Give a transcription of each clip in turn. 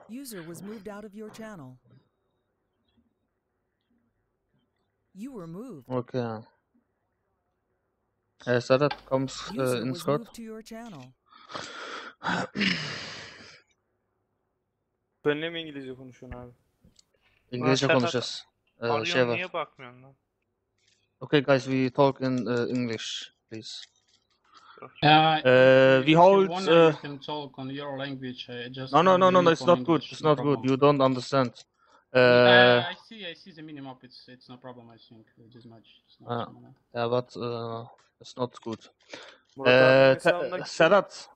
User was moved out of your channel. You were moved. Okay. Sedat comes User in was Scott. moved to your channel. Benimle mi İngilizce konuşuyorsun abi? İngilizce Sedat, konuşacağız. Şey Arıyorsun var. niye bakmıyorsun lan? Okay guys, we talk in English, please. If We you hold. wanna, you can talk on your language. Just No, mute it's on not good. English, It's no not good. problem. You don't understand. I see the minimap. It's no problem. I think this match. It's not similar. Yeah, but it's not good. Murat abinin hesabındaki kim? Serhat,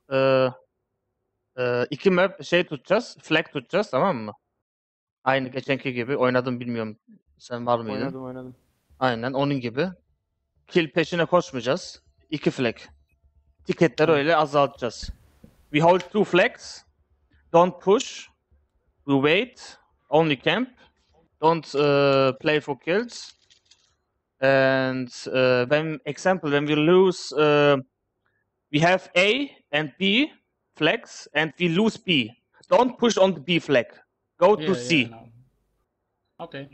iki map şey tutacağız, flag tutacağız, tamam mı? Aynı geçenki gibi. Oynadım bilmiyorum. Sen var mıydın? Oynadım. Aynen onun gibi. Kill peşine koşmayacağız. İki flag. Tiketleri öyle azaltacağız. We hold two flags. Don't push. We wait. Only camp. Don't play for kills. And when we lose, we have A and B flags, and we lose B. Don't push on the B flag. Go to C. No. Okay.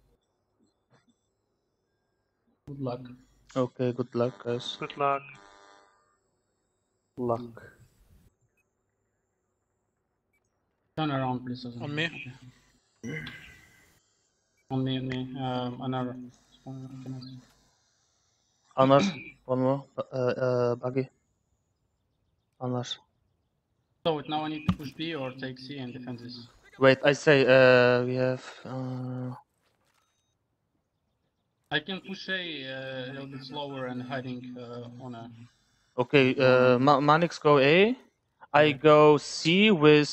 Good luck. Okay, good luck, guys. Good luck. Luck. Turn around, please. Ozan. On me. Okay. On me. Another. Anar, one more. Buggy. Anar. So now I need to push B or take C and defend this. Wait, I say we have. I can push A a little bit slower and hiding on a. Okay, Manix go A. I go C with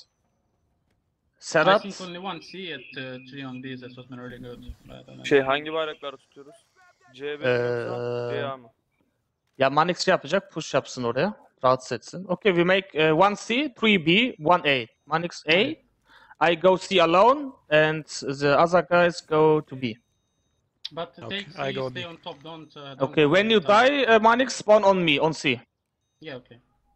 I Serhat. think only one C at 3 on B. That was been really good. But, Hangi bayrakları tutuyoruz? C5 yoksa CA mı? Ya Manix şey yapacak, push yapsın oraya. Rahatsız etsin. Okay, we make one C, 3B, 1A. Manix A. I go C alone, and the other guys go to B. But Okay, take C, I go stay B. on top. Don't. Okay, when you die, Manix spawn on me, on C. Yeah. Okay.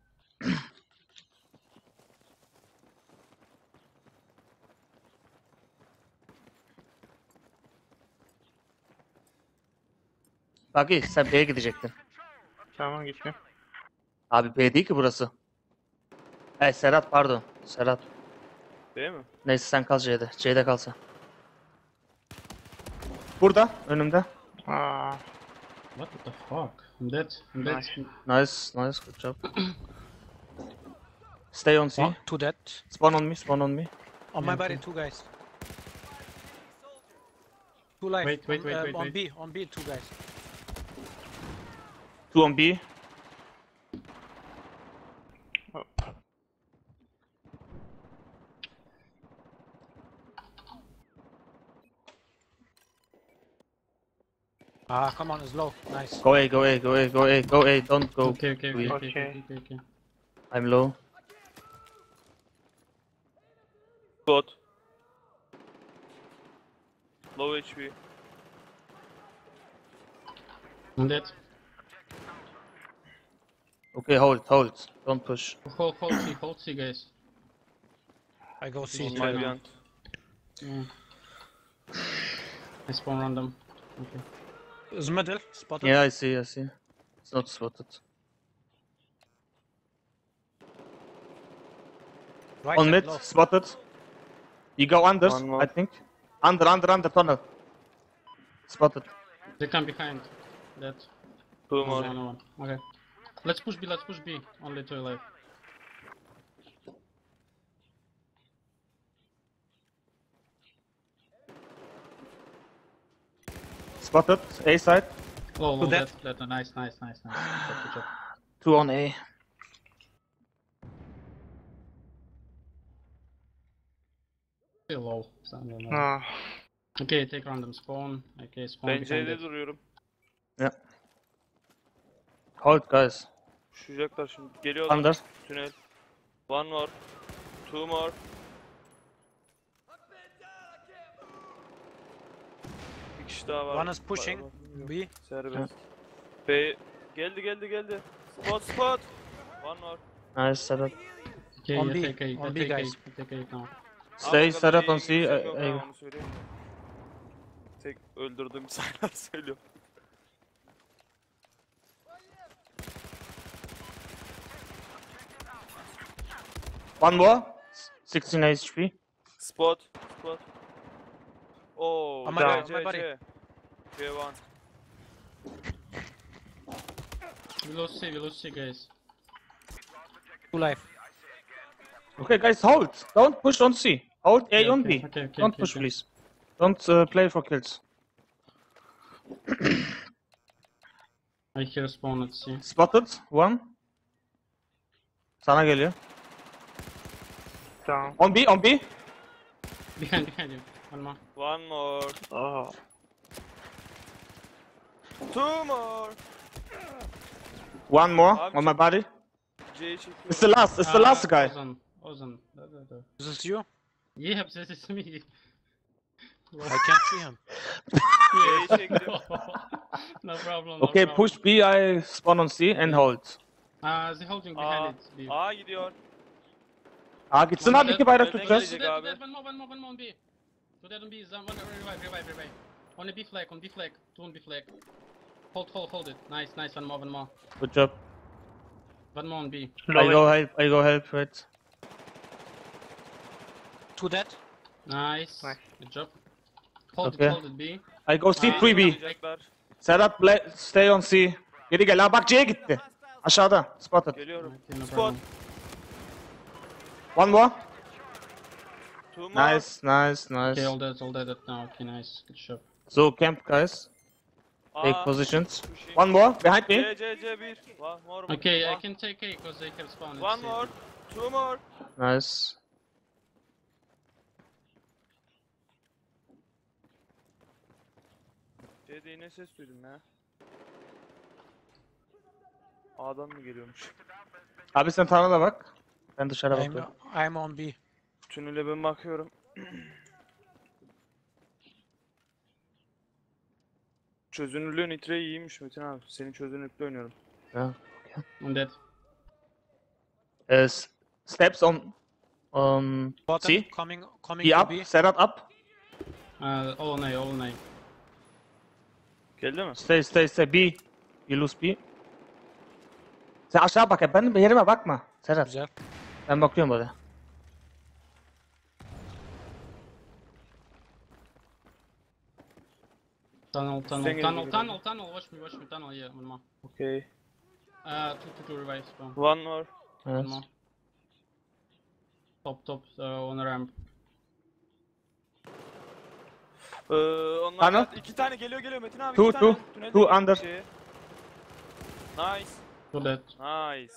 Buggy, sen B'ye gidecektin. Tamam gitmiyor. Abi B değil ki burası. Serhat pardon. Serhat. Değil mi? Neyse sen kal C'de. C'de kal sen. Burada, önümde. Aa, What the fuck? I'm dead. Nice, good job. Stay on C. Two dead. Spawn on me. On my body, two guys. Two life. Wait, On wait. On B, two guys. Two on B. Ah, come on, it's low. Nice. Go A. Don't go. Okay. Okay. I'm low. Bot. Low HP. I'm dead. Okay, hold. Don't push. Hold C, guys. I go C. On My my try. behind. Yeah. I spawn random. Okay. It's middle. Spotted. Yeah, I see. It's not spotted. Right On side, mid, low. spotted. You go under, One more. I think. Under tunnel. Spotted. They come behind. Dead. Two more. One. Okay. Let's push B. Only 2 alive. Spotted. A side. Oh, dead. that's nice. Good job. Two on A. Still low. So, I don't know. aa. Okay, take random spawn. Okay, spawn Ben behind C'de it. duruyorum. Hold guys. Düşecekler şimdi. Geliyorlar. Under. Tünel. One more. Two more. Bir kişi daha var. One is pushing. B. Serbest. B. Geldi. Spot. One more. Nice setup. Okay, On yeah, B, take A. on B, Take A, guys. take A now. Stay Ama Serhat on iyi C. yüksek yok ha, onu söyleyeyim. Tek öldürdüğüm sayılar söylüyorum. One more. 16 HP. Spot. Oh, On my body, C, on my body. C. C1. We lose C, guys. 2 life. Okay, guys, hold. Don't push on C. Hold A on B. Okay, Don't push, please. Don't play for kills. I hear spawn at C. Spotted. One. Sana geliyor. Tamam. On B, on B. Behind you. One more. One more. Aa. Two more. One more Abi, on my body. C'yi çekiyorum. It's the last. It's the last guy. Ozan. Is this you? Yep, this is me. I can't see him. C'yi çektim. No problem. Okay, no problem. push B. I spawn on C and hold. They're holding behind it. B. A gidiyor. Aa gitsin abi, iki bayrak Önden tutacağız. gelecek abi. One more on B. Two dead on B. One revive. On a B flag. Two on B flag. Hold it. Nice. One more. Good job. One more on B. I go help. Wait. 2 dead. Nice. Nice. Good job. Hold Okay. it B. I go C, 3B. Oynayacaklar. Serhat, stay on C. Geri gel. Aa bak C'ye gitti. Aşağıda. Spotted. Geliyorum. Okay, no Spot. problem. One more. Two more. Nice. Okay, all dead now. Okay, nice. Good job. So camp guys. Take A. positions. Pushing. One more behind me. C1. One more. Okay, I One. can take A because they have spawned. One more. Two more. Nice. C'de yine ses duydum ya. A'dan mı geliyormuş? Abi sen tavana bak. Ben dışarı I'm, bakıyorum. I'm on B. Tünele ben bakıyorum. Çözünürlüğü nitre iyiymiş Metin abi. Senin çözünürlükle oynuyorum. Yeah. I'm dead. Steps on Bottom C. coming B to up. B. Serhat up. All on A. Geldi mi? Stay. B. You lose B. Sen aşağı bak ya. Benim yerime bakma. Serhat. Güzel. Ben bakıyorum böyle. Tunnel. Staying in the Tunnel. Watch me. Tunnel. Yeah, one more. Okay. Two revive spawn. One more. One Evet. more. Top. On the ramp. Onlar Tunnel. iki tane geliyor Metin abi. Two, iki tane. two. Tünelde Two geliyor under. şeye. Nice. Two dead. Nice.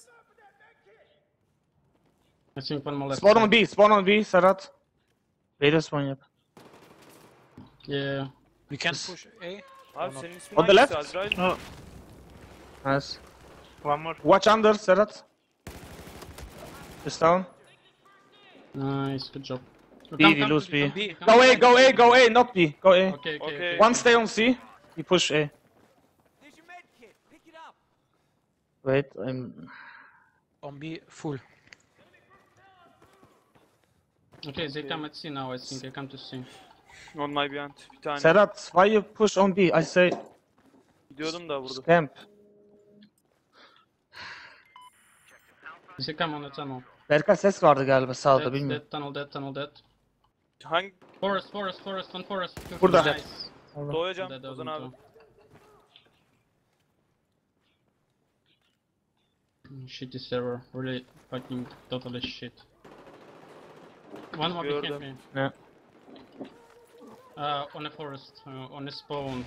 I think one more left. Spawn on B. Serhat. B'de spawn yap. Yeah. We can push A. Abi Tamam. senin ismin On the hangisi? left. Azrail? No. Nice. One more. Watch under Serhat. Just down. Nice. Good job. B, we lose B. B. Go A, not B. Go A. Okay. One stay on C. We push A. Wait, I'm... On B full. Okay, they come at C now. I think they come to C. On my behind. Bir tane. Serhat, why you push on B? I say Gidiyordum da vurdu. camp. They come on the tunnel. Berkay ses vardı galiba sağda, bilmiyorum. Dead. Hangi? Forest. On forest. Burada. Nice. Doğacağım. Dead, Ozan Ozan abi. Shitty server. Really fucking totally shit. One more behind Gördüm. me. Yeah. On a forest. On a spawn.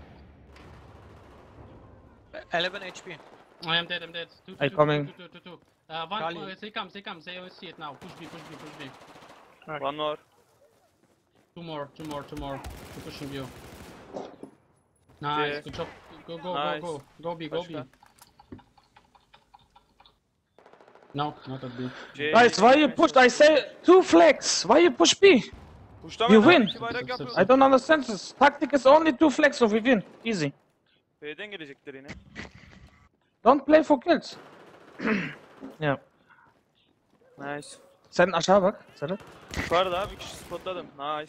11 HP. I am dead. I coming. Two. Kali. They come. They only see it now. Push B. One more. Two more. They're pushing you. Nice. Yeah. Good job. Go. Nice. Go B. Başka? No, not at B. C. Guys, why you push? I say two flags. Why you push B? Puşlamayın You abi, win. iki bayrak yapıyoruz. I don't understand this. Tactic is only two flags, so we win. Easy. B'den gelecekler yine. Don't play for kills. Yeah. Nice. Sen aşağı bak Serhat. Yukarıda abi, bir kişi spotladım. Nice.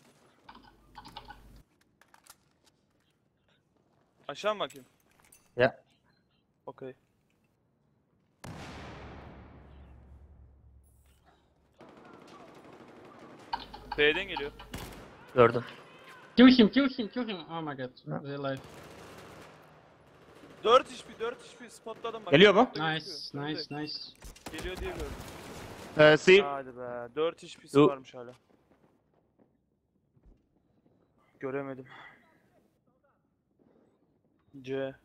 Aşağı mı bakayım? Ya. Okey. B'den geliyor. Gördüm. Kill him, kill him, kill him. Oh my god, No. they're alive. 4 HP spotladım bak. Geliyor mu? Burada Nice, gözüküyor. nice, Önde. nice. Geliyor diye gördüm. See. Hadi be. 4 HP'si Yo. varmış hala. Göremedim. C.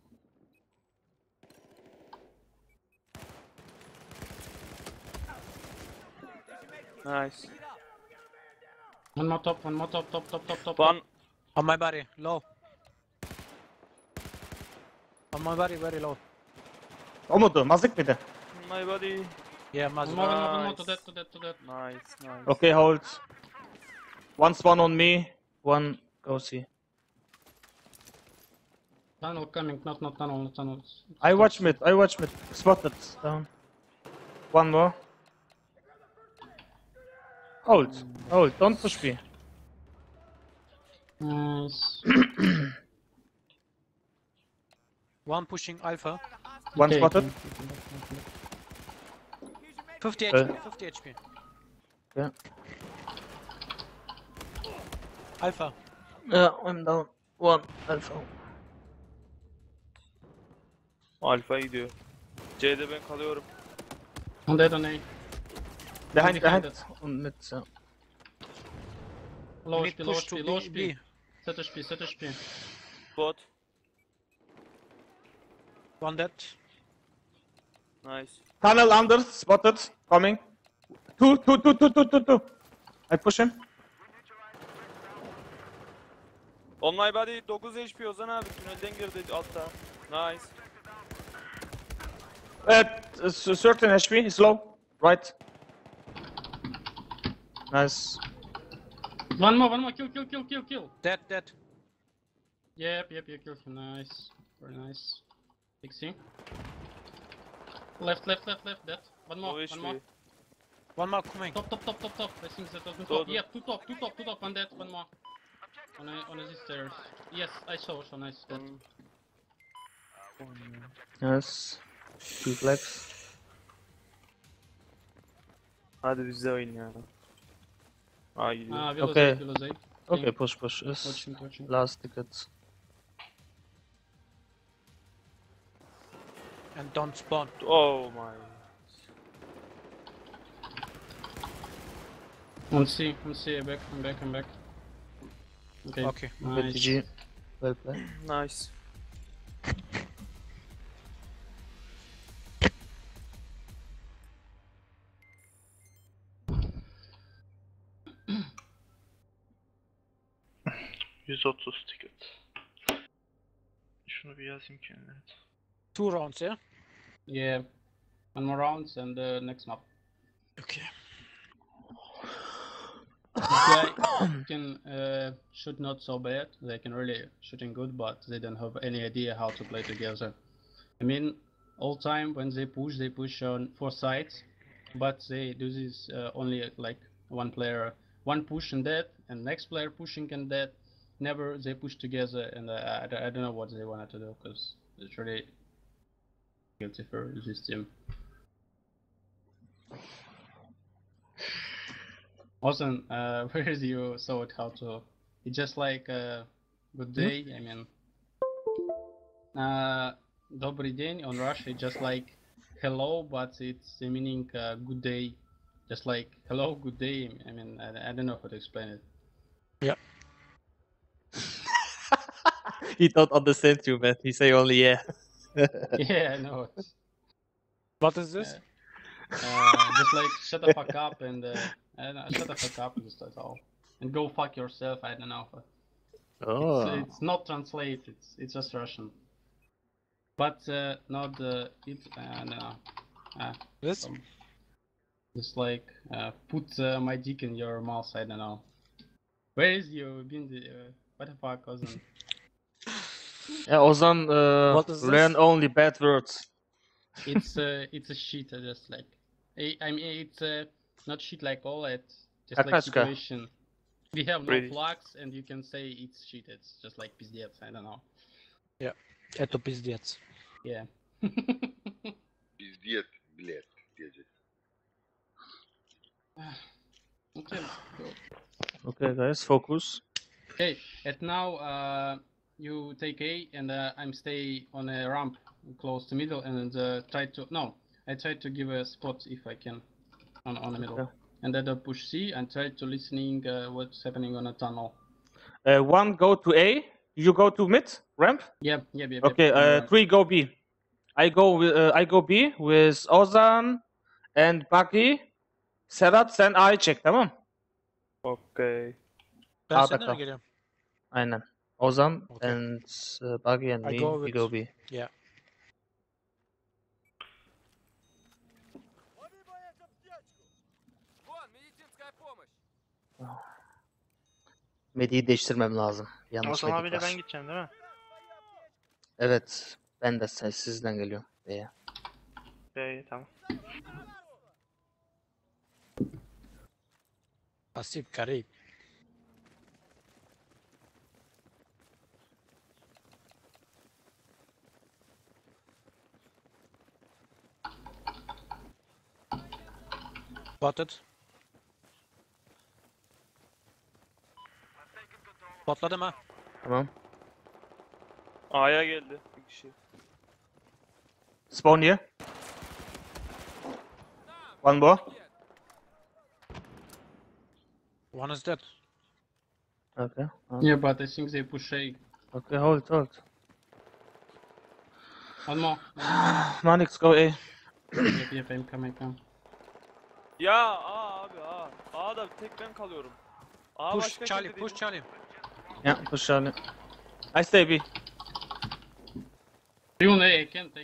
Nice. One more top, top. One. On my body, low. On my body, very low. O muydu? Mazik miydi? My body. Yeah, One Mazda. more, one more, Nice. to that. Nice. Okay, hold. One spawn on me. One go see. Tunnel coming, not tunnel. I watch mid. Spotted. Down. One more. Hold. Don't push me. Nice. One pushing alpha. One Okay, spotted. okay. 50 Uh. HP, 50 HP. Yeah. Alpha. Yeah, I'm down. One alpha. Alfa gidiyor. C'de ben kalıyorum. On that, on A. Behind. Behind it. On mid. Yeah. Low Mid HP, low push to HP, low B. HP. B. Set HP. Bot. One dead. Nice. Tunnel under. Spotted. Coming. Two. I push him. On my body 9 HP Ozan abi, tünelden girdi altta. Nice. Certain HP. Slow. Right. Nice. One more, kill. Dead. Yep, kill him, nice. Very nice. Fixing. Left, dead. One No more. HP. One more coming. Top. I think that was Todo. top. Yeah, two top, one dead, one more. On these stairs. Yes, I saw, so nice. Dead. Yes. Two flags. Hadi bizde oyun ya. Aa gidiyor. Below Okay. Z, below Z. Okay, push. Yes. Watching. Last ticket. And don't spawn. Oh my. On C, I'm back. Okay. Okay. Nice. GG. Well played. Nice. %30 ticket. Şunu bir yazayım kenara. 2 rounds, yeah? Yeah. One more rounds and the next map. Okay. This guy can shoot not so bad. They can really shooting good, but they don't have any idea how to play together. I mean, all time when they push on 4 sides, but they do this only like one player, one push and that, and next player pushing and that. Never they push together, and I don't know what they wanted to do because it's really guilty for this team. Awesome. Where is you saw it how to? It's just like good day. I mean, добрый день on Russian. It's just like hello, but it's the meaning good day. Just like hello, good day. I mean, I don't know how to explain it. He don't understand you, man. He say only yeah. Yeah, I know it. What is this? Just like shut the fuck up and I don't know, shut the fuck up, just that's all. And go fuck yourself. I don't know. Oh. It's not translated. It's just Russian. But not it. I don't know. This? Just like put my dick in your mouth. I don't know. Where is you? Been what the fuck, Ozan? Yeah, Ozan What is this? learn only bad words. It's a shit. Just like I mean, it's not shit like OLED, just like Какашка. situation. We have no Pretty. flags, and you can say it's shit. It's just like пиздец. I don't know. Это пиздец. Yeah. Пиздец, блядь, дядя. Okay. Go. Okay guys, focus. Okay. And now you take A, and I'm stay on a ramp close to middle, and try to I try to give a spot if I can on the middle. Okay. And then push C and try to listening what's happening on a tunnel. One go to A. You go to mid ramp. Yeah. Okay. on the ramp. 3 go B. I go B with Ozan and Buggy. Serhat sen A'yı çek, tamam? Okay. Ben A'da senden kal. mi geliyorum? Aynen. Ozan Okay. and Buggy and I me, go we with- go B. Yeah. Medi'yi değiştirmem lazım. Yanlış Ozan Medi abiyle var. ben gideceğim değil mi? Evet. Ben de sizden geliyorum. B'ye. İyi tamam. Pasif garip. Spotted. Spotladım ha. Tamam. A'ya geldi bir kişi. Spawn here. One more. One is dead. Okay. Yeah, but I think they push A. Okay, hold. One more. Manix go A. Yep, I'm coming. Ya A abi A. A'da tek ben kalıyorum. A Push başka Charlie, kimse push değil. Charlie. Yeah, push Charlie. I stay B. Rune, I can't.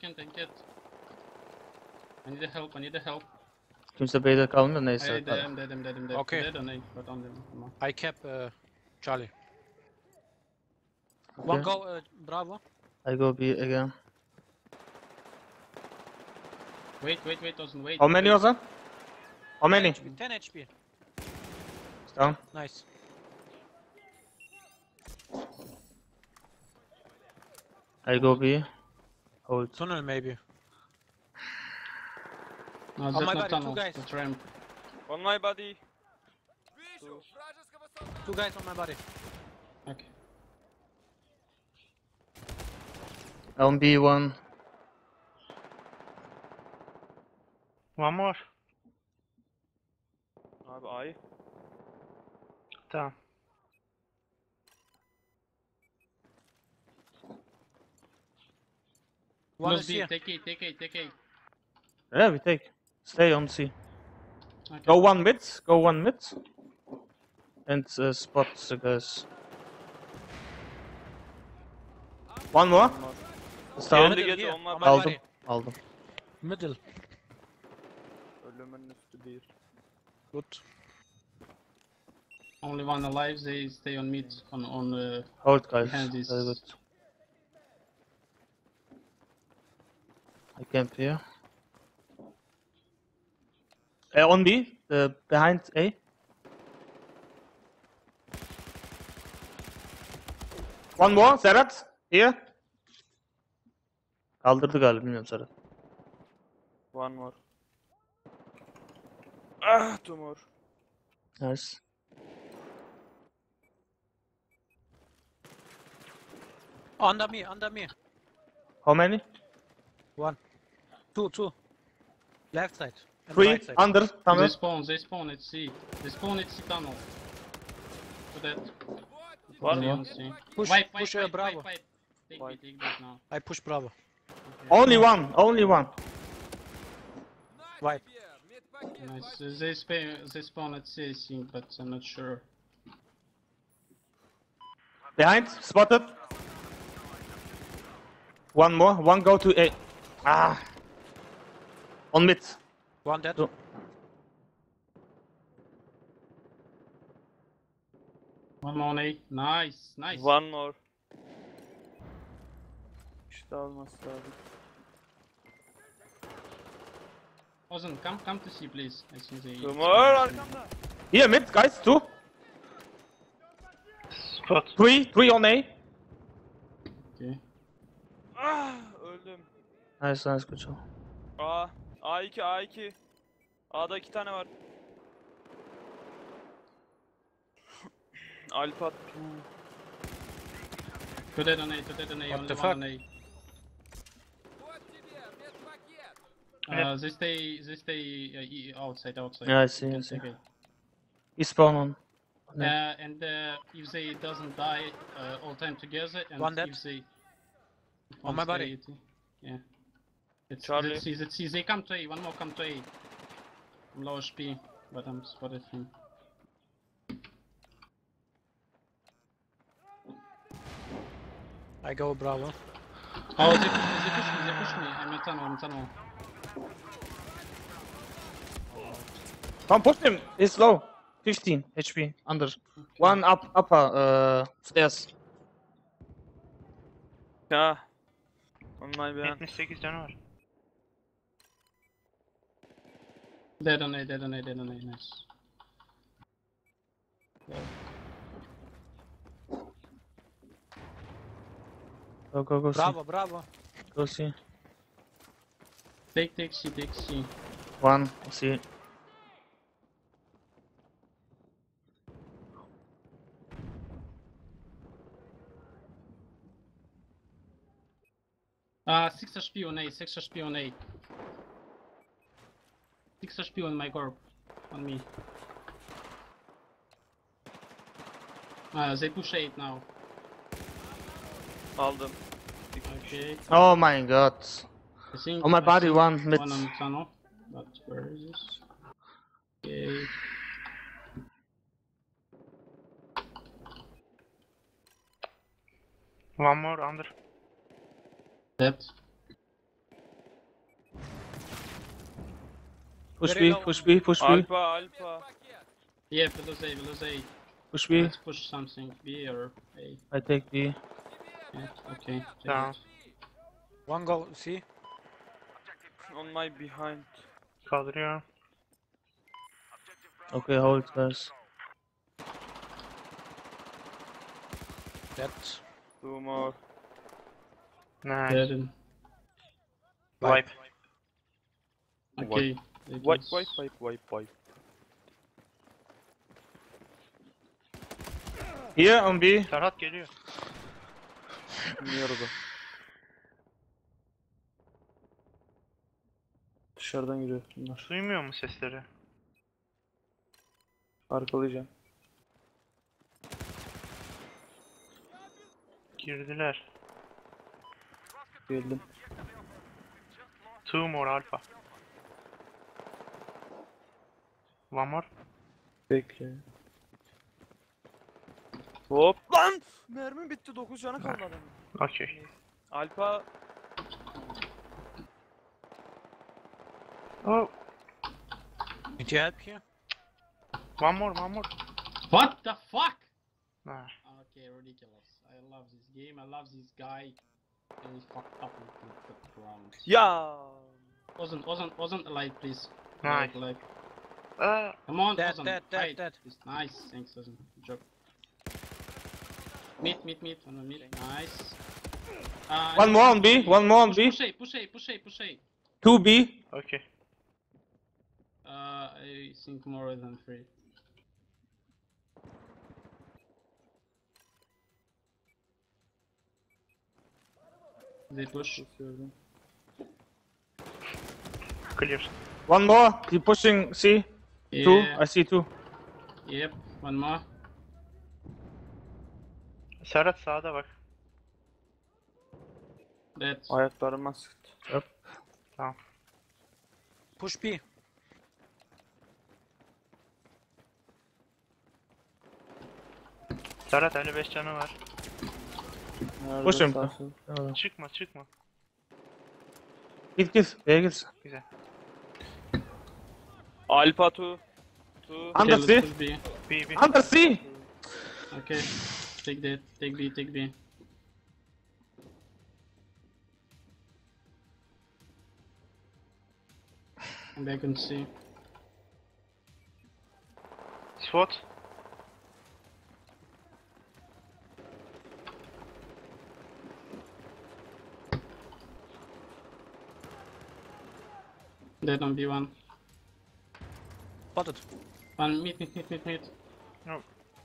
I need a help. Kimse B'de kalmıyor, neyse. I'm dead. Okay. Dead on A, but on them. Come on. I cap Charlie. Okay. One go Bravo. I go B again. Wait, Ozan, wait. How many Ozan? How many? 10 HP. Down. Nice. I go B. Hold. Tunnel maybe. No, Oh that's my not body, two tunnel. guys. That's ramp. On my body. Two guys on my body. Okay. On B1. One more. Abi A'yı. Tamam. One Must is be here. take A. Yeah, we take. Stay on C. Okay. Go one mid. And spot the guys. One more. It's down. Geldi Middle geldi here, on my on my body. Aldım. body. Aldım. Middle. Ölümün üstü değil. Good. Only one alive. They stay on mid. On Hold guys. Behind this- Very good. I camp here. On B. Behind A. One more. Serhat. Here. Kaldırdı galiba, bilmiyorum Serhat. One more. Ah, two more. Nice. Under me. How many? One. Two. Left side. And Three. right side. Under. Tamam. they spawn at C. They spawn at C tunnel. So that. Var Only mı? on C. Push, Wipe, push Take Bravo. me, take that now. I push Bravo. Only one. Wipe. Nice. They spawn at C, I think, but I'm not sure. Behind. Spotted. One more. One go to A. Ah. On mid. One dead. Two. One more on A. Nice. One more. İşte alması lazım. Ozan, come to C, please. I think they. Tumor arkamda. Here mid, guys, 2. Spot. 3 on A. Okay. Ah, öldüm. Nice, good job. A. A2, A2. A'da 2 tane var. Alfa 2. Two dead on A, two dead on A, What only the one fuck? on A. They stay outside. Yeah, I see, You I can see. take A. He spawn on. Yeah. And if they doesn't die all time together, and One dead. if they On my once body. yeah. It's Charlie. let's see. They come to A. One more come to A. I'm low HP, but I'm spotted him. I go Bravo. Oh, they push me. I'm in tunnel. Come push him. He's low. 15 HP under. One upper stairs. Ya. Onlar bir an. 78 canı var. Dead on A, nice. Go see. Bravo. Go see. Take C. One, see. Six HP on A. 6 HP on my corp. On me. They push 8 now. Aldım. Okay. Oh my god. I think On my I body, see one mid. One on tunnel. But where is this? Okay. One more under. Dead. Push Very B, low. push B, push B, Alfa. Yeah, below A. push B. Let's push something. B or A. I take B. Yeah, okay. take Tamam. it. One go C. On my behind. Kaldırıyorum. Okay, hold guys. Dead. 2 more. Nice. Dead and Wipe. okay. it Wipe. was- Here on B. Serhat geliyor. Bilmiyorum. Dışarıdan giriyor bunlar. Duymuyor mu sesleri? Arkalayacağım. Girdiler. Geldim. Two more alpha. One more. Bekle. Hop lan! Mermi bitti, 9 canı kaldı adamın. Okay. Alfa Oh. Need you help here? One more. What the fuck? Nah. Okay, ridiculous. I love this game. I love this guy. And he fucked up with the ground. ya. Wasn't alive, please. Nice. Alive. Aa, Come on, Dead, Ozan. dead. Please. Nice, thanks, Ozan. Good job. Meet. On the meet. Nice. One more on B, one more on B. Push A. 2 B. okay. I think more than 3. They push. Clear. One more. He pushing C. 2. Yeah. I see 2. Yep. One more. Serhat sağda bak. Dead. Ayaklarıma sıktı. Tamam. Push B. Serhat 55 canı var. Nerede Push him. sağsın? Çıkma. Git. B'ye git. Güzel. Alfa 2. Under let's C. push B. B. Under C. Okay. Take that. Take B. Back and C. SWAT. Dead on B1. Spotted. One mid. No.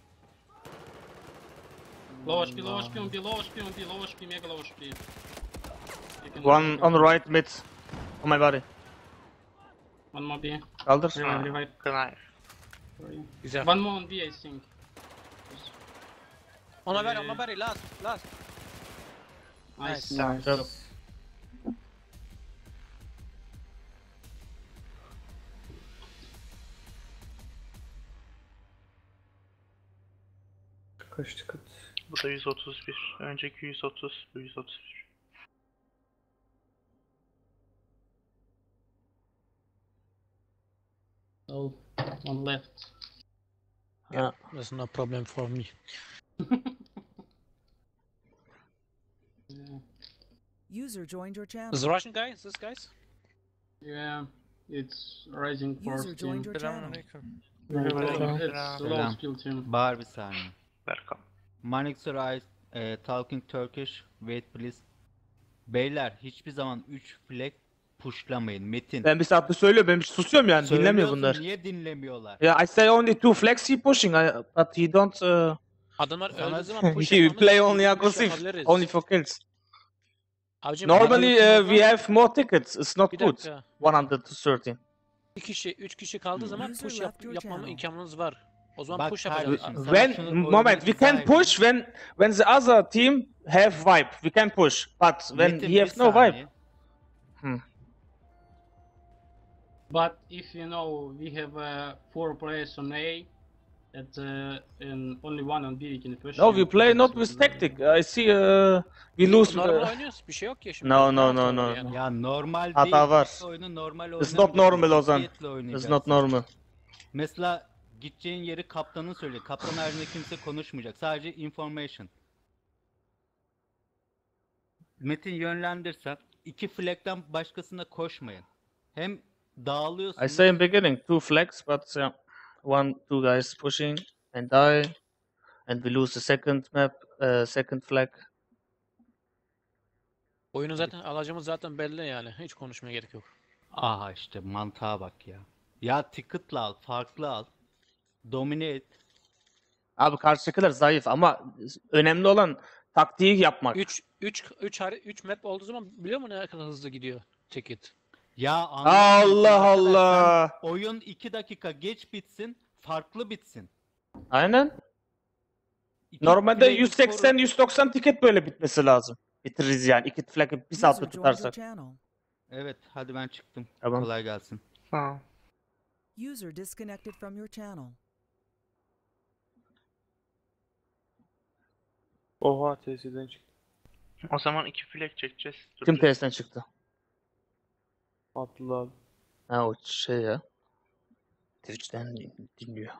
Low HP, low HP on B, low HP on B, low HP, mega low HP. You can One on the right mid. On my body. One more B. Kaldır. Revive. Knife. Sorry. Güzel. One more on B, I think. On my body, last. Nice. Nice. Yep. Kaç tıkat? Bu da 131. Önceki 130. Bu 131. So, one left. Yeah, that's no problem for me. Yeah. User joined your channel. Is the Russian guy? Is this guys? Yeah, it's rising User first joined team. your channel. Selamünaleyküm. It's low Selam. skill team. Bağır bir saniye. Berkan. Manik Sir talking Turkish. Wait please. Beyler hiçbir zaman 3 flag pushlamayın. Metin. Ben bir saattir söylüyorum. Ben susuyorum yani. Dinlemiyor Söylüyorsun, bunlar. Niye dinlemiyorlar? Yeah, I say only 2 flags he pushing, but he don't. Adamlar Sana- öldüğü zaman push He yapmamız play için only push aggressive, yapabiliriz. only for kills. Abicim, Normally adamın- we have more tickets. It's not Bir good. dakika. 130. 3 kişi kaldığı zaman User push left your yapmama channel. imkanımız var. O zaman Bak push kardeşim, yapacağız. sana When şunu moment we can oyunu push when the other team have vibe. We can push, but when Metin, he bir have no vibe. saniye. But if you know we have 4 players on A, that and only one on B, we can push. No, and we play push not it. with tactic. I see we lose. Normal oynuyoruz. Bir şey yok ya şimdi. No, no, Rahat no, ol no. yani. Ya normal Hata değil. var. Bu oyunu normal It's oynamayacaksın, not normal Ozan. ciddiyetle It's oynayacaksın. not normal. Mesela gideceğin yeri kaptanın söyle. Kaptan haricinde kimse konuşmayacak. Sadece information. Metin yönlendirsen 2 flag'den başkasına koşmayın. Hem dağılıyorsunuz. I say in beginning 2 flags, but 2 guys pushing and die, and we lose the second map, second flag. Oyunu zaten alacağımız zaten belli yani. Hiç konuşmaya gerek yok. Aha işte mantığa bak ya. Ya ticket'la al, farklı al. Domine et. Abi karşıdakiler zayıf ama önemli olan taktiği yapmak. 3 map olduğu zaman biliyor musun ne kadar hızlı gidiyor ticket? Ya anlamıyorsun Allah arkadaş, Allah. sen oyun 2 dakika geç bitsin, farklı bitsin. Aynen. İki Normalde flag'i 180-190 ticket böyle bitmesi lazım. Bitiririz yani. 2 flag'ı bir User saatte joined your tutarsak. channel. Evet, hadi ben çıktım. Tamam. Kolay gelsin. Tamam. User disconnected from your channel. Oha TS'den çıktı. O zaman 2 flag çekeceğiz. Kim Duracağız. TS'den çıktı? Abdullah abi. Ha o şey ya. Twitch'ten dinliyor.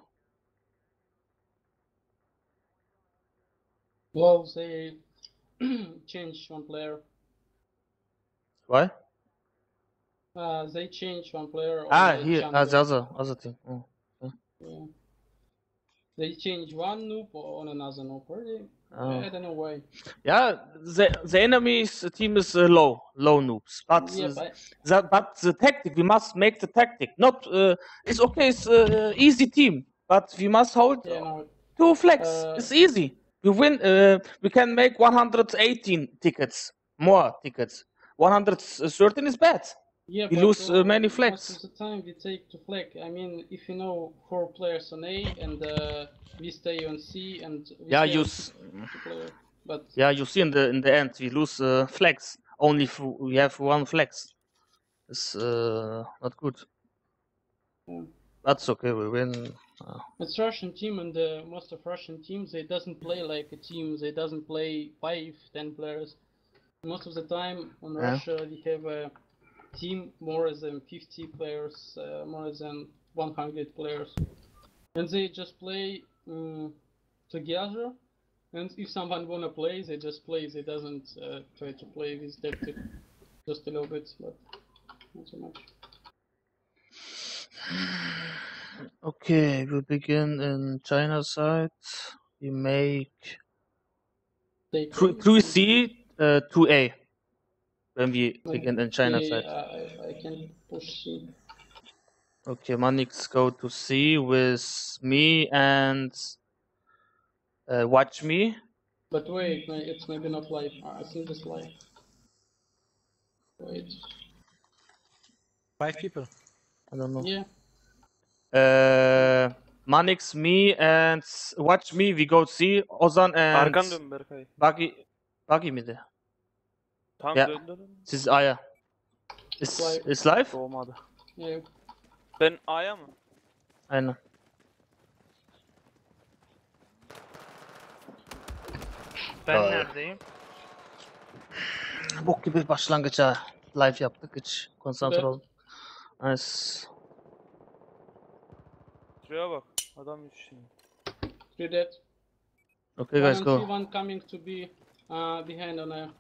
Well, they change one player. Why? They change one player. on Ah, the here, jungle. the other team. Oh. Yeah. They change one noob on another noob. Really? Oh. I don't know why. Yeah, the enemy's team is low noobs, but Yeah, but the tactic we must make the tactic. Not it's okay, it's easy team, but we must hold yeah, no. 2 flags. Uh, It's easy. We win. We can make 118 tickets, more tickets. 113 is bad. Yeah, We but lose many flags. most of the time we take to flag. I mean, if you know 4 players on A and we stay on C and we Yeah, stay you on s- two player. But Yeah, you see in the end we lose flags. Only we have 1 flags. It's not good. Yeah. That's okay. We win. it's Russian team and most of Russian teams they doesn't play like a team. They doesn't play 5-10 players. Most of the time on Yeah. Russia we have a team more than 50 players, more than 100 players, and they just play together. And if someone wanna play, they just play. They doesn't try to play with tactic, just a little bit, but not so much. Okay, we begin in China side. We make Take 3C, 2A when we No, begin in China yeah, side. I can push C. Okay, Manix go to C with me and watch me. But wait, it's maybe not live. I think it's live. Wait. 5 people. I don't know. Yeah. Manix, me and watch me. We go C. Ozan and Arkan dön Berkay. Buggy miydi? Tamam Ya. dön dön. Siz A'ya. Live. Is live? Doğmadı. Yeah. Ben A'ya mı? Aynen. Ben Aa. neredeyim? Bok gibi başlangıça live yaptık. Hiç konsantre Evet. olun. Nice. Şuraya bak. Adam yetişiyor. 3 dead. Okay One guys on go. C, one coming to be behind on a.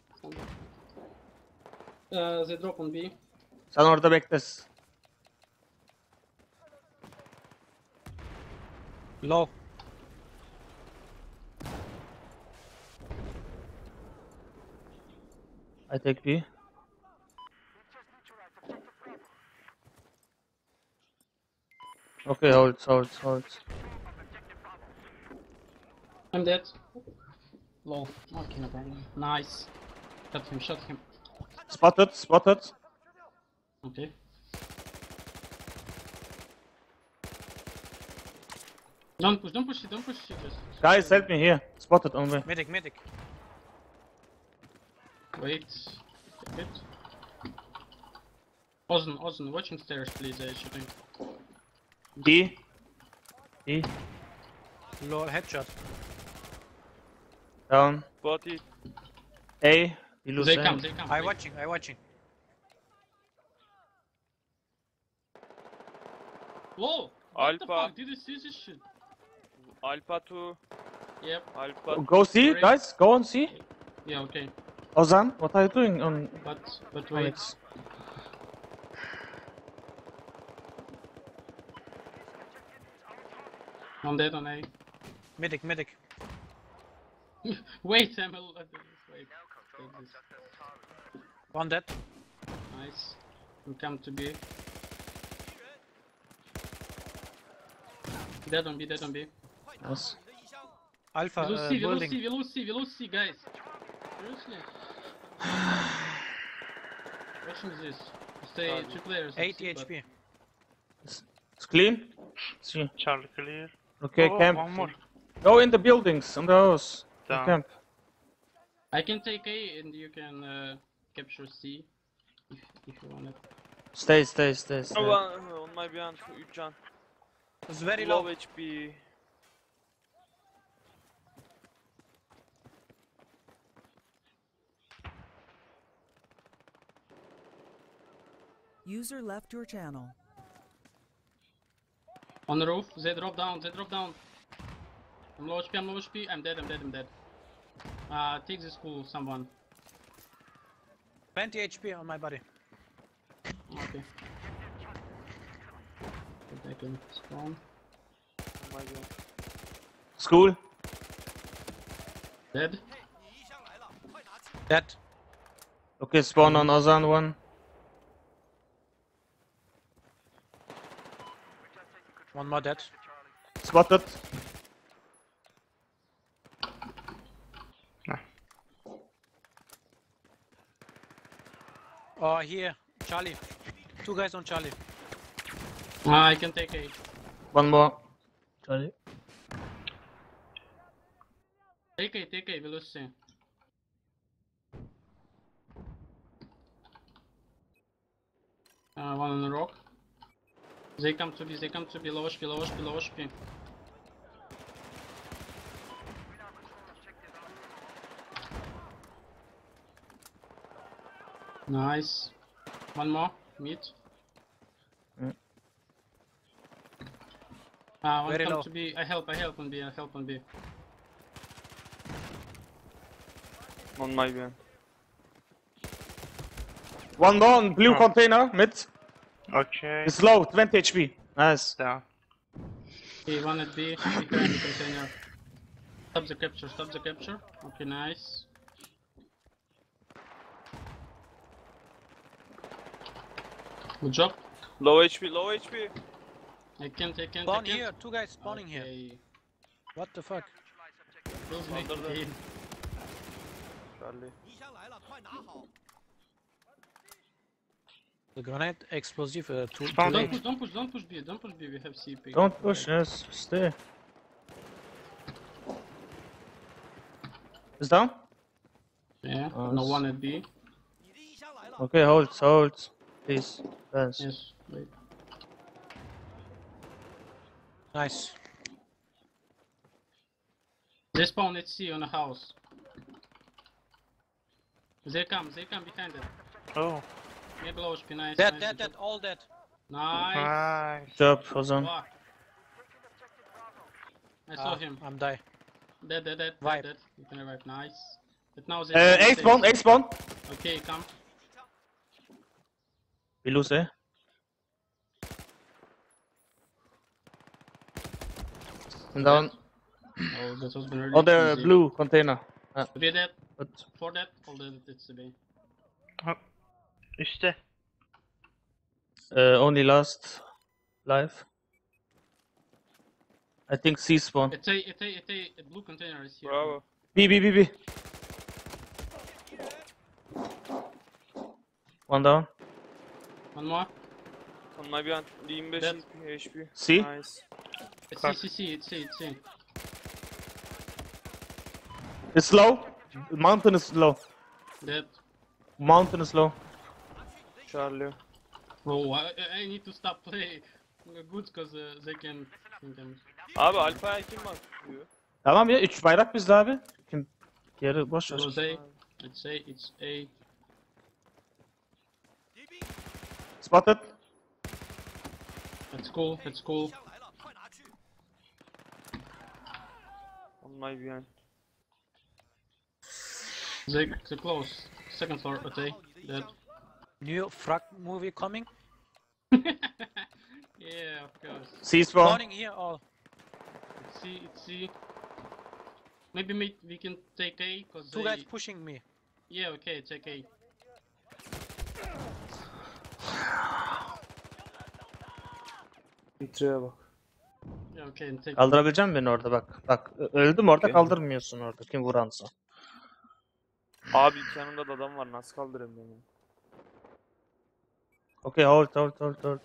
They drop on B. Sen orada bekles. Low. I take B. Okay, hold. I'm dead. Low. Okay, no problem. Nice. Shot him. Spotted. Okay. Don't push it, just. Guys, help me here. Spotted on me. Medic. Wait. Take it. Ozan, watching stairs, please, shooting. B. Low headshot. Down. Body. A. We lose They A. come. I wait. watching. Whoa! What the Alpha. fuck? Did you see this shit? Alpha 2. Yep. Alpha. Go see, Great. guys. Go on see. Yeah, okay. Ozan, what are you doing on But wait. Alex? I'm dead on A. Medic. Wait, Samuel. Wait. Take this. One dead. Nice. We come to B. Dead on B. Yes. Alpha We building. lose C, guys. Seriously? Watching this. Stay 2 players. 80 but- HP. It's clean. See. Charlie clear. Okay, Oh, camp. one more. Go in the buildings, on the house. Down. Camp. I can take A and you can capture C if you want it. Stay. On my behind. 3 can. It's very Low low. HP. User left your channel. On the roof, they drop down. I'm low HP, I'm dead. Take this school, someone. 20 HP on my body. Okay. But I can spawn. On my behind. School. Dead. Dead. Okay, spawn on Ozan one. One more dead. Spotted. Oh, here. Charlie. 2 guys on Charlie. I can take A. One more. Charlie. Take A, we lose C. One on the rock. They come to B, low HP. Nice. One more, mid. One Very come low. to B, I help on B. On my behind. One more on blue container, mid. Okay. It's low, 20 HP. Nice. Down. Okay, one at B. Behind the container. Stop the capture. Stop the capture. Okay, nice. Good job. Low HP, low HP. I can't. Spawn here, two guys spawning here. Okay. What the fuck? Close me Under the- again. Charlie. The grenade explosive too Spawn late. Don't push B. Don't push B. We have CP. Don't push, yes, stay. It's down? Yeah. Nice. No one at B. Okay, hold. Please. Thanks. Yes. Wait. Nice. They spawn at C on a house. They come behind it. Oh. Maybe low HP, nice. Dead, nice, dead, good dead, job. all dead. Nice. Nice. Good job, Ozan. Fuck. I saw him. I'm die. Dead. Vibe. Dead. You can revive. Nice. But now they A spawn. Okay, come. We lose, eh? And down. Oh, that was been really On the easy. blue container. 3 dead. But 4 dead. All dead. It's B. Üstte. only last life. I think C spawn. It's a blue container is here. Bravo. B. One down. One more. On my behind 25 Dead. HP. C? Nice. It's Fuck. C. It's C. It's low. Mountain is low. Dead. Mountain is low. Charlie. Bro, I need to stop playing. Good cause they can think them. Abi Alpa'ya kim bakıyor? Tamam ya 3 bayrak bizde abi. Kim yarı boş ver. So it's A. Spotted. It's cool. On my behind. They close. Second floor, okay. Dead. New frag movie coming. Yeah, of course. C spawn. Spawning here all. It's C. Maybe we can take A, cause Two they... guys pushing me. Yeah, okay, take A. Titreye bak. Yeah, okay, and take Kaldırabilecek misin beni orada bak. Bak öldüm orada Okey. kaldırmıyorsun orada kim vuransa. Abi ilk yanımda da adam var. Nasıl kaldırayım beni? Okay, hold.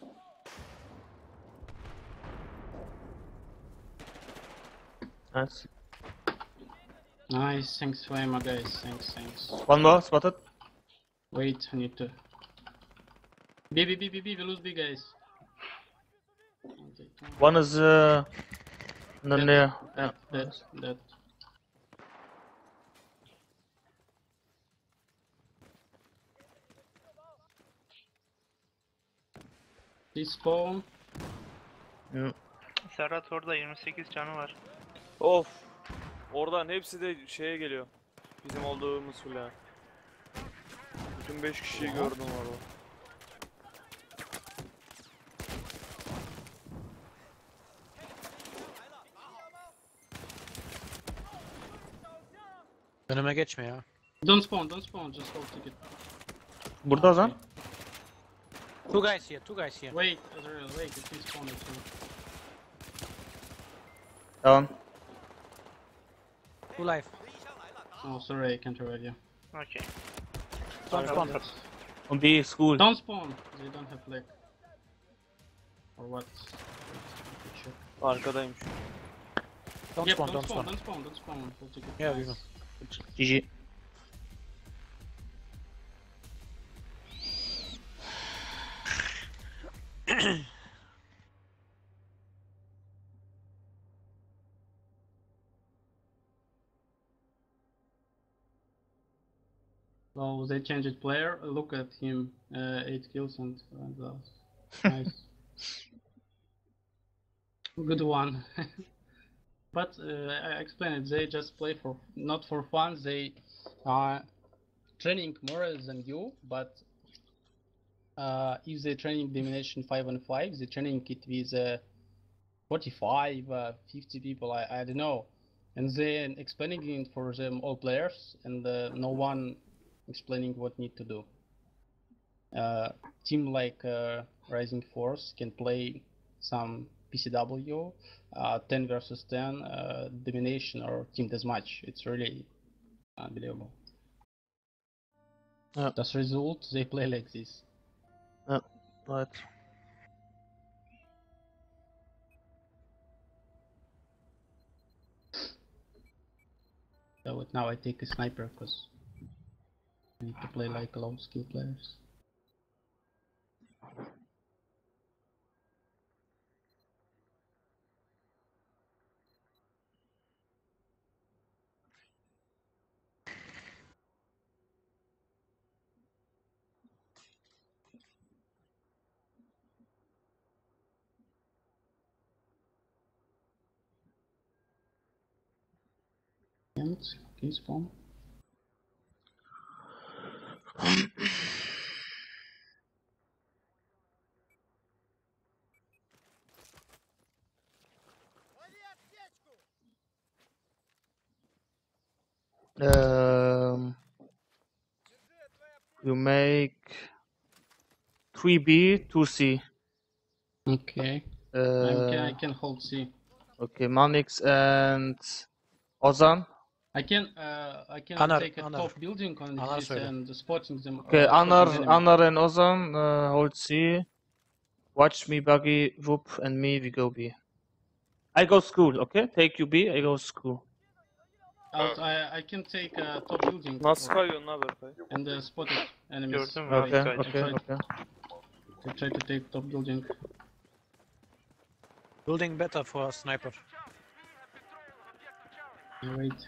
Nice. Nice, thanks Flame, guys, thanks. One more spotted. Wait, I need to... B, we lose B, guys. Okay, come on. One is near. Dead. Despawn. Serhat orada 28 canı var. Of. Oradan hepsi de şeye geliyor. Bizim olduğumuz file. Bütün 5 kişiyi gördüm orada. Önüme geçme ya. Don't spawn, just hold ticket. Burada Ozan. Two guys here. Wait, Azrael, wait, if he spawned it too. Down. Two life. Oh, sorry, I can't revive you. Okay. Don't spawn. On B school. Don't spawn! They don't have flag. Or what? Arkadayım şu. Don't Yep, spawn. don't spawn. Hold ticket. Yeah, we Nice. know. GG. So they changed player. Look at him. 8 kills and lost. Nice. Good one. But I explained it. They just play for not for fun. They are training more than you, but if the training domination 5-on-5, the training it with 45, 50 people, I don't know, and then explaining it for them all players, and no one explaining what need to do. Team like Rising Force can play some PCW, 10 versus 10, domination or team deathmatch. It's really unbelievable. Yeah. As a result, they play like this. Right. So now I take a sniper because I need to play like low skill players. And can spawn. You make 3B, 2C. Okay. I Uh, can hold C. okay, Manix and Ozan. I can Anar, take a Anar. top building on Anar this söyle. and spotting them. Okay, spotting enemy. Anar and Ozan hold C. Watch me, Buggy, Whoop, and me, we go B. I go school, okay? Take you B, I go school. I can take a top building Nasıl kayıyorsun lan Berkay? and spot it enemies. Gördün mü? Okay, Right. okay, okay. To try to take top building. Building better for sniper. Wait.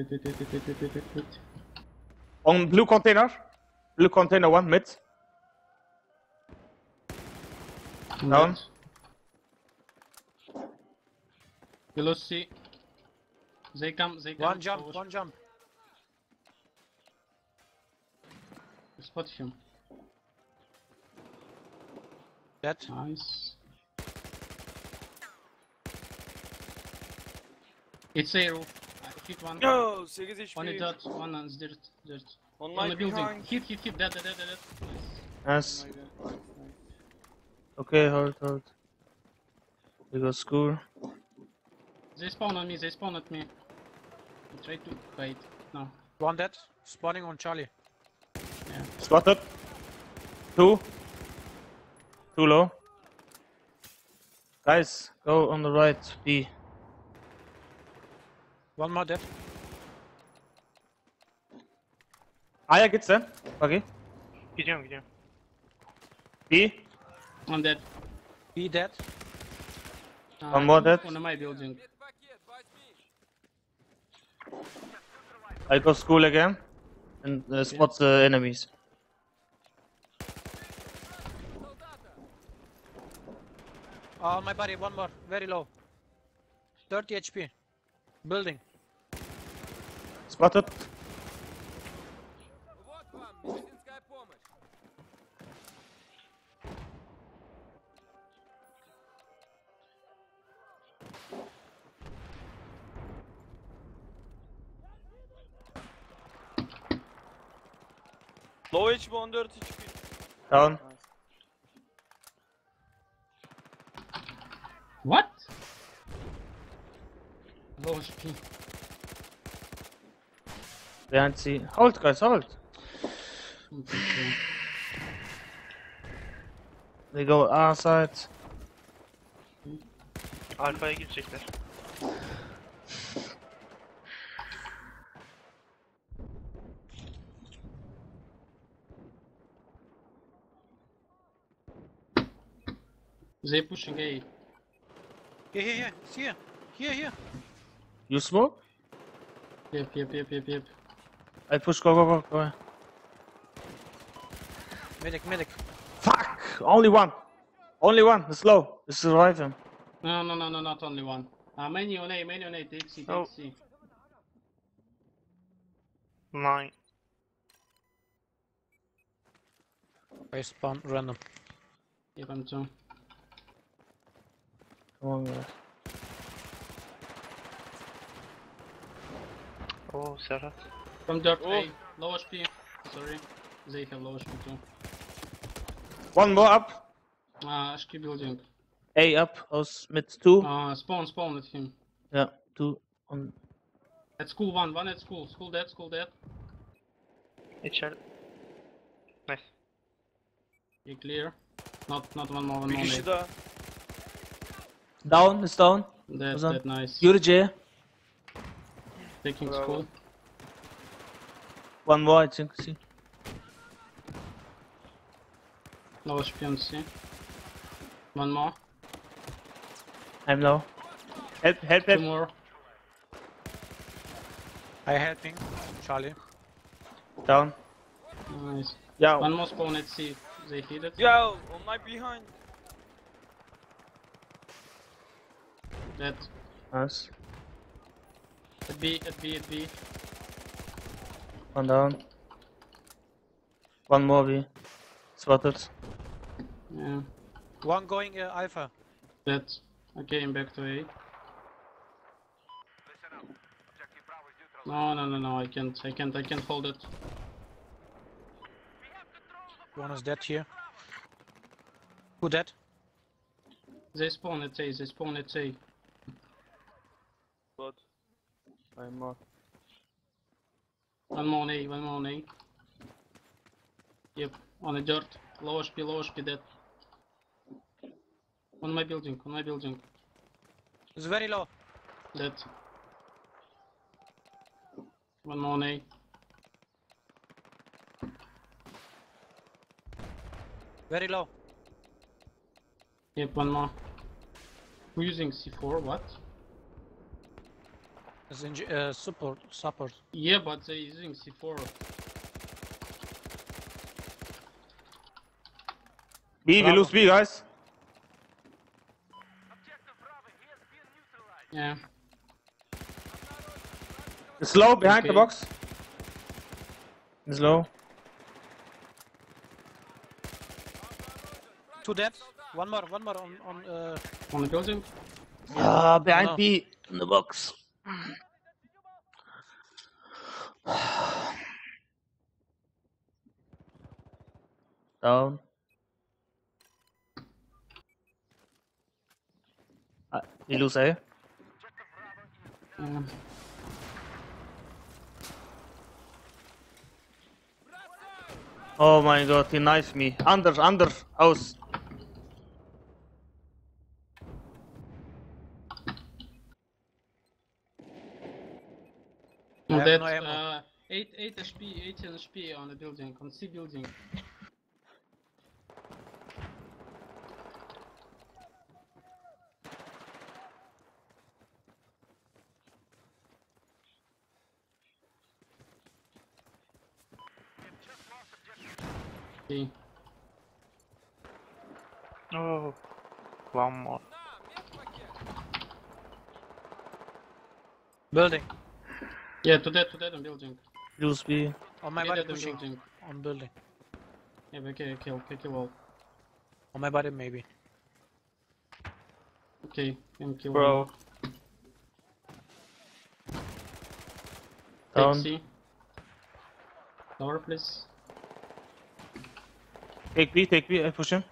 On blue container. Blue container 1 mid. Down. Below C. They come. One jump, forward. one jump. Spot him. Dead. Nice. It's a roof. I hit one. Yo 8 HP. One is dirt. One is dirt. On Online the building. behind. Hit. Dead. Yes. Okay, hold. We go school. They spawn on me. They spawn at me. I try to wait. No. One dead. Spawning on Charlie. Spotted. 2. Too low. Guys, go on the right, B. One more dead. A'ya git sen. Buggy. Gidiyorum. B. One dead. B dead. One more dead. On my building. I go school again. And spot the enemies. Oh, my body, one more. Very low. 30 HP. Building. Spotted. Low HP 14 HP. Down. What? Low HP. Behind C. Hold, guys, hold. Okay. They go A side. Alfa'ya girecekler. They pushing A. Here. See here. You smoke? Yep. I push, go. Medic. Fuck! Only one. It's low. Let's revive him. No, not only one. Many on A, take C. Oh. 9. I spawn random. Yep, I'm too. Come on, guys. Oh, Serhat. From dirt Oh. A. Low HP. Sorry. They have low HP too. One more up. HQ building. A up. House mid 2. Spawn at him. Yeah, 2 on. At school one at school. School dead. İçeride. Nice. You clear. Not one more Bir kişi daha. Down, it's down. Dead, Ozan. dead, nice. Yürü C. Taking Bravo. school. One more, I think. See. Low HP on C. One more. I'm low. Help, help, Two help. more. I helping. Charlie. Down. Nice. Yeah. One more spawn at C. They hit it. Yeah, on my behind. Dead. Nice. At B. One down. One more B. Spotted. Yeah. One going Alpha. Dead. I came back to A. No, I can't hold it. One is dead here. Who dead? They spawn at A. But I'm not. One more on A. Yep, on the dirt. Low HP dead. On my building. It's very low. Dead. One more on A. Very low. Yep, one more. We're using C4, what? It's in support. Yeah, but they're using C4. B, we Bravo. lose B, guys. Yeah. It's low behind the Okay. box. It's low. Two dead. One more on On the building? Behind No. B in the box. Down. We lose A. Yeah. Oh my god, he knifed me. Under, house. I have Dead. no ammo. 8 HP on the building, on C building. C. Oh. One more. Building. Yeah, to that on building. Lose B. On my Yeah, body dead on pushing. building. On building. Yeah, okay, kill wall. On my body maybe. Okay, can kill Bro. wall. Down. Take C. Tower, please. Take B, I push him.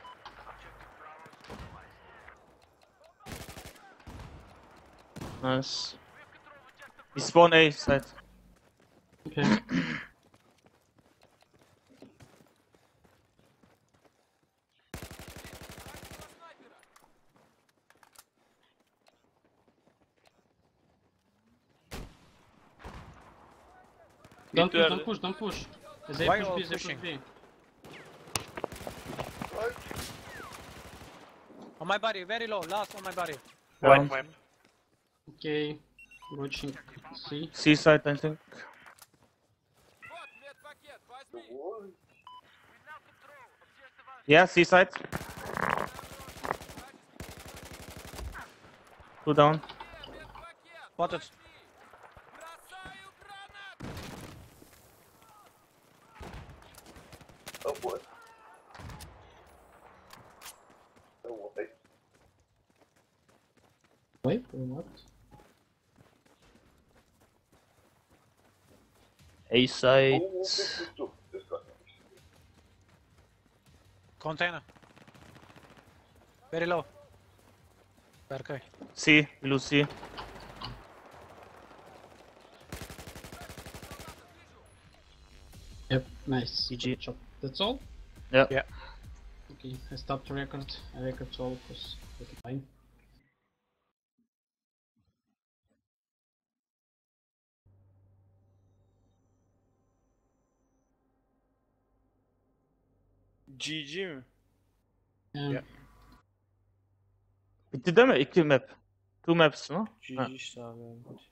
Nice. We spawn A side. Okay. Don't Bitti push, don't push. They Why push all B, they pushing? push B. On my body, very low. Last on my body. Down. Wipe. Okay, watching C. C side, I think. Yeah, C side. Two down. Spotted. Wait, or what? A site. Container. Very low. Berkay. C. Blue C. Yep, nice. GG. Good job. That's all? Yeah. Yeah. Okay, I stopped the record. I record all because it's fine. GG mi? Yeah. Bitti değil mi? 2 map. 2 maps mı? Ha. GG işte abi.